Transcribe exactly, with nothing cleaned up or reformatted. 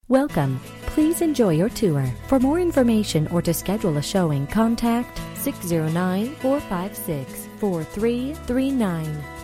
Welcome. Please enjoy your tour. For more information or to schedule a showing, contact six zero nine, four five six, four three three nine.